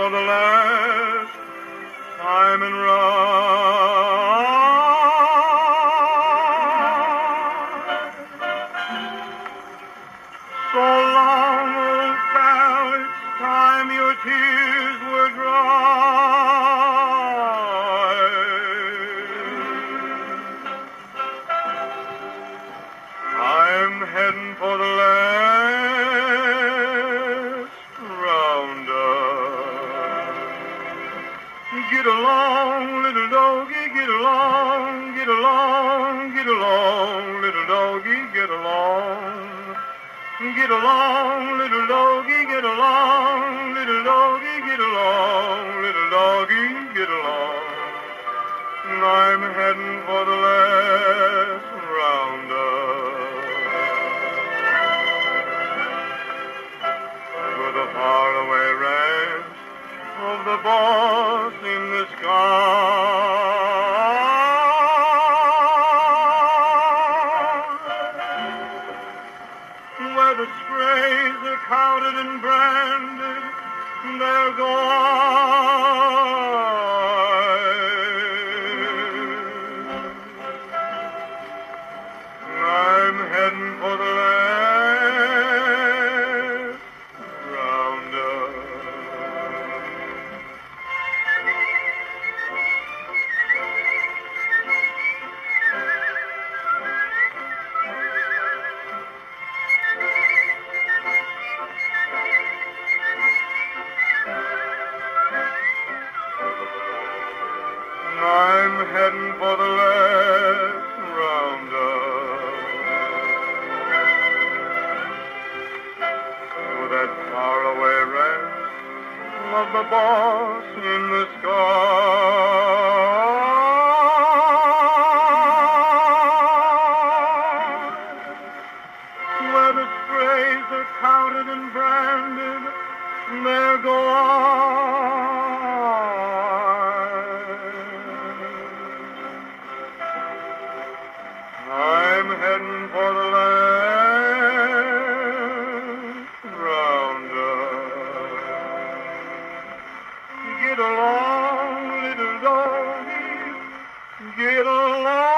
for the last time and ride. So long, old pal, it's time your tears were dry. I'm heading for the last roundup. Get along, little doggy, get along, get along, get along, little doggy, get along. Get along, little doggy, get along, little doggy, get along, little doggy, get along. I'm heading for the last roundup. To the faraway ranch of the boss in the sky. Where the strays are counted and branded, there go I'm heading for the last roundup. I'm heading for the last roundup. To that faraway ranch of the boss in the sky. Where the strays are counted and branded, there go I'm heading for the last roundup. Get along, little doggy, get along.